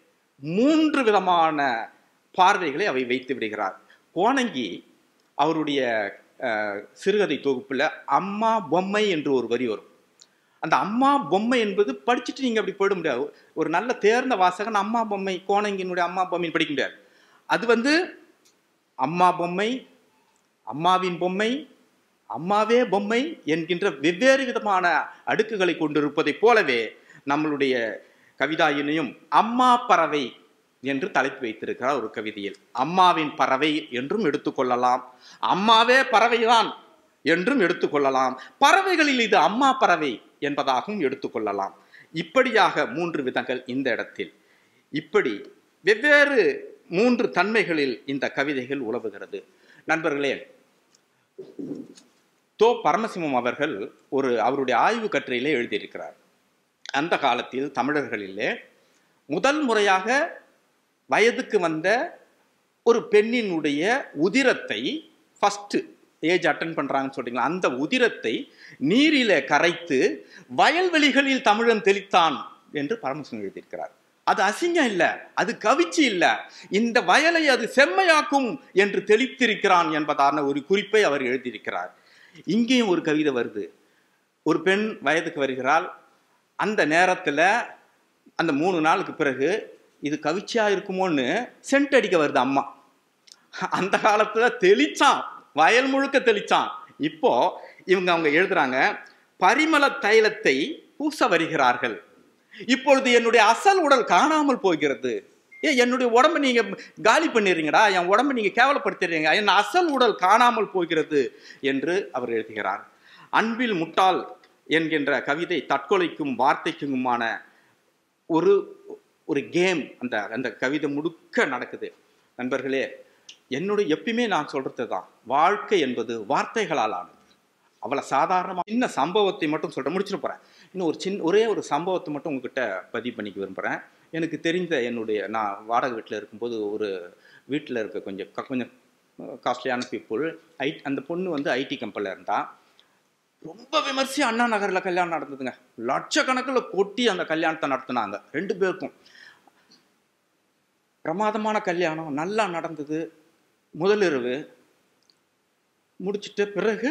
மூன்று விதமான பார்வைகளை அவை வைத்து விடுகிறார். கோணங்கி அவருடைய சிறுகதை தொகுப்புல அம்மா பொம்மை என்று ஒரு வரி வரும். அந்த அம்மா பொம்மை என்பது படிச்சுட்டு நீங்க அப்படி போயிட முடியாது. ஒரு நல்ல தேர்ந்த வாசகன் அம்மா பொம்மை, கோணங்கினுடைய அம்மா பொம்மைன்னு படிக்க முடியாது. அது வந்து அம்மா பொம்மை, அம்மாவின் பொம்மை, அம்மாவே பொம்மை என்கின்ற வெவ்வேறு விதமான அடுக்குகளை கொண்டிருப்பதை போலவே நம்மளுடைய கவிதாயினையும் அம்மா பறவை என்று தலைப்பு வைத்திருக்கிறார். ஒரு கவிதையில் அம்மாவின் பறவை என்றும் எடுத்துக்கொள்ளலாம், அம்மாவே பறவைதான் என்றும் எடுத்துக்கொள்ளலாம், பறவைகளில் இது அம்மா பறவை என்பதாகவும் எடுத்துக்கொள்ளலாம். இப்படியாக மூன்று விதங்கள் இந்த இடத்தில். இப்படி வெவ்வேறு மூன்று தன்மைகளில் இந்த கவிதைகள் உலவுகிறது. நண்பர்களே, தோ பரமசிவம் அவர்கள் ஒரு அவருடைய ஆய்வு கட்டுரையிலே எழுதியிருக்கிறார். அந்த காலத்தில் தமிழர்களிலே முதல் முறையாக வயதுக்கு வந்த ஒரு பெண்ணினுடைய உதிரத்தை, ஃபர்ஸ்ட் ஏஜ் அட்டன் பண்றாங்கன்னு சொல்றீங்களா, அந்த உதிரத்தை நீரிலே கரைத்து வயல்வெளிகளில் தமிழன் தெளித்தான் என்று பரமசிவம் எழுதியிருக்கிறார். அது அசிங்கம் இல்லை, அது கவிச்சி இல்லை, இந்த வயலை அது செம்மையாக்கும் என்று தெளித்திருக்கிறான் என்பதான ஒரு குறிப்பை அவர் எழுதியிருக்கிறார். இங்கேயும் ஒரு கவிதை வருது. ஒரு பெண் வயதுக்கு வருகிறாள். அந்த நேரத்தில் அந்த மூணு நாளுக்கு பிறகு இது கவிச்சியா இருக்குமோன்னு சென்ட் அடிக்க வருது அம்மா. அந்த காலத்துல தெளிச்சான், வயல் முழுக்க தெளிச்சான். இப்போ இவங்க அவங்க எழுதுறாங்க, பரிமள தைலத்தை பூச வருகிறார்கள். இப்பொழுது என்னுடைய அசல் உடல் காணாமல் போகிறது. ஏ, என்னுடைய உடம்பை நீங்க காலி பண்ணிடுறீங்கடா, என் உடம்பை நீங்க கேவலப்படுத்திடுறீங்க, என் அசல் உடல் காணாமல் போகிறது என்று அவர் எழுதுகிறார். அன்பில் முட்டாள் என்கின்ற கவிதை தற்கொலைக்கும் வார்த்தைக்குமான ஒரு ஒரு கேம் அந்த அந்த கவிதை முழுக்க நடக்குது. நண்பர்களே, என்னுடைய எப்பயுமே நான் சொல்றது தான், வாழ்க்கை என்பது வார்த்தைகளால் ஆனது. அவ்வளோ சாதாரணமாக சின்ன சம்பவத்தை மட்டும் சொல்கிறேன், முடிச்சுட்டு போகிறேன். இன்னும் ஒரு சின்ன ஒரே ஒரு சம்பவத்தை மட்டும் உங்ககிட்ட பதிவு பண்ணிக்க விரும்புகிறேன். எனக்கு தெரிந்த என்னுடைய நான் வாடகை வீட்டில் இருக்கும்போது ஒரு வீட்டில் இருக்க கொஞ்சம் கொஞ்சம் காஸ்ட்லியான பீப்புள் ஐ அந்த பொண்ணு வந்து ஐடி கம்பெனியில் இருந்தால் ரொம்ப விமர்சையாக அண்ணா நகரில் கல்யாணம் நடந்ததுங்க. லட்சக்கணக்கில் கொட்டி அந்த கல்யாணத்தை நடத்தினாங்க. ரெண்டு பேருக்கும் பிரமாதமான கல்யாணம், நல்லா நடந்தது. முதலிரவு முடிச்சுட்டு பிறகு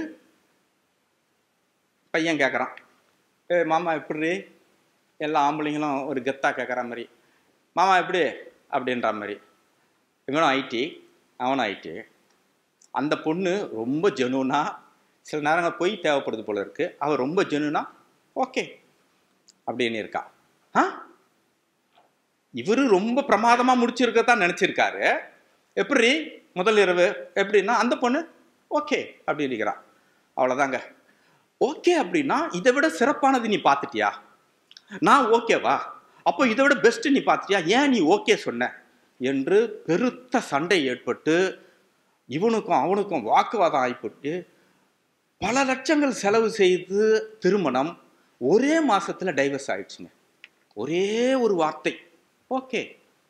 பையன் கேட்குறான், ஏ மாமா எப்படி? எல்லா ஆம்பளைங்களும் ஒரு கெத்தாக கேட்குற மாதிரி, மாமா எப்படி அப்படின்ற மாதிரி. இவனும் ஐடி, அவனும் ஐடி. அந்த பொண்ணு ரொம்ப ஜெனூனா, சில நேரங்கள் பொய் தேவைப்படுது போல இருக்கு, அவள் ரொம்ப ஜெனூனா ஓகே அப்படின்னு இருக்கா. ஆ இவரு ரொம்ப பிரமாதமாக முடிச்சிருக்கத்தான் நினச்சிருக்காரு. எப்படி முதல் இரவு எப்படின்னா அந்த பொண்ணு ஓகே அப்படின்னு இருக்கிறான். அவ்வளோதாங்க. ஓகே அப்படின்னா இதை விட சிறப்பானது நீ பார்த்துட்டியா? நான் ஓகேவா? அப்போ இதை விட பெஸ்ட்டு நீ பார்த்துட்டியா? ஏன் நீ ஓகே சொன்ன என்று பெருத்த சண்டை ஏற்பட்டு இவனுக்கும் அவனுக்கும் வாக்குவாதம் ஆகிப்பட்டு பல லட்சங்கள் செலவு செய்து திருமணம் ஒரே மாசத்துல டைவர்ஸ் ஆயிடுச்சுங்க. ஒரே ஒரு வார்த்தை ஓகே.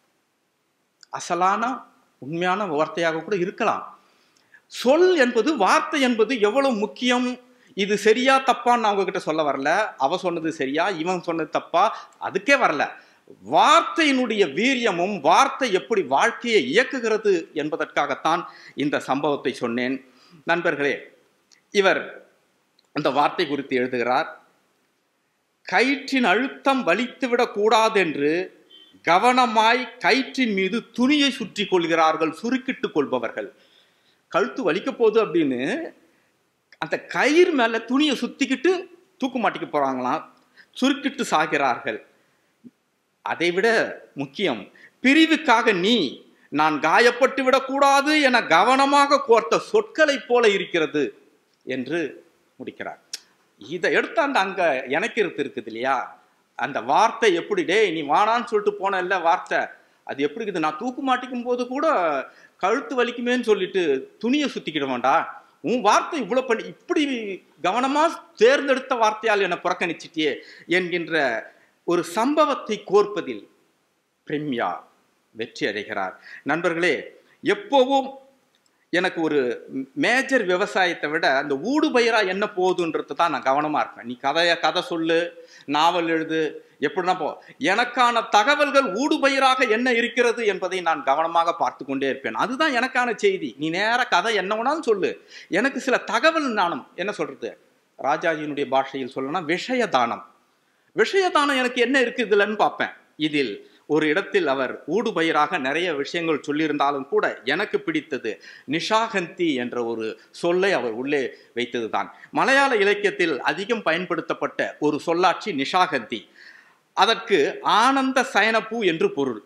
அசலான உண்மையான வார்த்தையாக கூட இருக்கலாம். சொல் என்பது, வார்த்தை என்பது எவ்வளவு முக்கியம். இது சரியா தப்பான்னு நான் உங்ககிட்ட சொல்ல வரல. அவ சொன்னது சரியா, இவன் சொன்னது தப்பா, அதுக்கே வரல. வார்த்தையினுடைய வீரியமும் வார்த்தை எப்படி வாழ்க்கையை இயக்குகிறது என்பதற்காகத்தான் இந்த சம்பவத்தை சொன்னேன். நண்பர்களே, இவர் அந்த வார்த்தை குறித்து எழுதுகிறார். கயிற்றின் அழுத்தம் வலித்துவிடக் கூடாதென்று கவனமாய் கயிற்றின் மீது துணியை சுற்றி கொள்கிறார்கள் சுருக்கிட்டு கொள்பவர்கள். கழுத்து வலிக்க போகுது அப்படின்னு அந்த கயிறு மேல துணியை சுத்திக்கிட்டு தூக்கு மாட்டிக்க போறாங்களாம், சுருக்கிட்டு சாகிறார்கள். அதைவிட முக்கியம், பிரிவுக்காக நீ நான் காயப்பட்டு விடக்கூடாது என கவனமாக கோர்த்த சொற்களை போல இருக்கிறது என்று முடிக்கிறார். இதை எடுத்து அந்த அங்க இணைக்கிறது இருக்குது இல்லையா, அந்த வார்த்தை எப்படி, டே நீ வானான்னு சொல்லிட்டு போன இல்லை வார்த்தை, அது எப்படி இருக்குது. நான் தூக்கு மாட்டிக்கும் போது கூட கழுத்து வலிக்குமேன்னு சொல்லிட்டு துணியை சுத்திக்கிட வேண்டாம், உன் வார்த்தை இவ்வளோ பண்ணி இப்படி கவனமாக தேர்ந்தெடுத்த வார்த்தையால் என்னை புறக்கணிச்சிட்டியே என்கின்ற ஒரு சம்பவத்தை கோர்ப்பதில் பிரம்யா வெற்றி அடைகிறார். நண்பர்களே, எப்போவும் எனக்கு ஒரு மேஜர் விவசாயத்தை விட அந்த ஊடு பயிரா என்ன போகுதுன்றது தான் நான் கவனமாக இருப்பேன். நீ கதையை கதை சொல்லு, நாவல் எழுது, எப்படின்னா போ, எனக்கான தகவல்கள் ஊடு பயிராக என்ன இருக்கிறது என்பதை நான் கவனமாக பார்த்து கொண்டே இருப்பேன். அதுதான் எனக்கான செய்தி. நீ நேர கதை என்ன வேணாலும் சொல்லு, எனக்கு சில தகவல் நானும் என்ன சொல்றது, ராஜாஜியினுடைய பாஷையில் சொல்லணும்னா விஷயதானம். விஷயதானம் எனக்கு என்ன இருக்குதுலன்னு பார்ப்பேன். இதில் ஒரு இடத்தில் அவர் ஊடுபயிராக நிறைய விஷயங்கள் சொல்லியிருந்தாலும் கூட எனக்கு பிடித்தது நிஷாகந்தி என்ற ஒரு சொல்லை அவர் உள்ளே வைத்தது தான். மலையாள இலக்கியத்தில் அதிகம் பயன்படுத்தப்பட்ட ஒரு சொல்லாட்சி நிஷாகந்தி. அதற்கு ஆனந்த சயனப்பூ என்று பொருள்.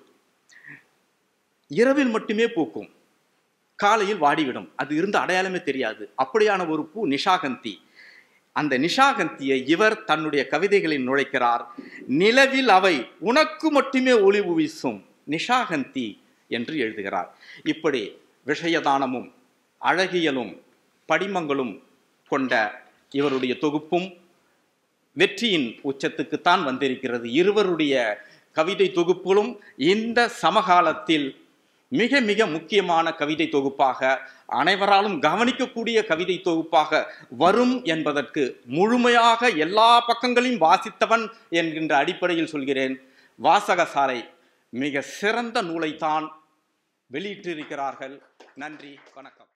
இரவில் மட்டுமே பூக்கும், காலையில் வாடிவிடும், அது இருந்த அடையாளமே தெரியாது. அப்படியான ஒரு பூ நிஷாகந்தி. அந்த நிஷாகந்தியை இவர் தன்னுடைய கவிதைகளில் நுழைக்கிறார். நிலவில் அவை உனக்கு மட்டுமே ஒளிவு வீசும் நிஷாகந்தி என்று எழுதுகிறார். இப்படி விஷயதானமும் அழகியலும் படிமங்களும் கொண்ட இவருடைய தொகுப்பும் வெற்றியின் உச்சத்துக்குத்தான் வந்திருக்கிறது. இருவருடைய கவிதை தொகுப்புகளும் இந்த சமகாலத்தில் மிக மிக முக்கியமான கவிதை தொகுப்பாக, அனைவராலும் கவனிக்கக்கூடிய கவிதை தொகுப்பாக வரும் என்பதற்கு முழுமையாக எல்லா பக்கங்களையும் வாசித்தவன் என்கின்ற அடிப்படையில் சொல்கிறேன். வாசகசாலை மிக சிறந்த நூலைத்தான் வெளியிட்டிருக்கிறார்கள். நன்றி, வணக்கம்.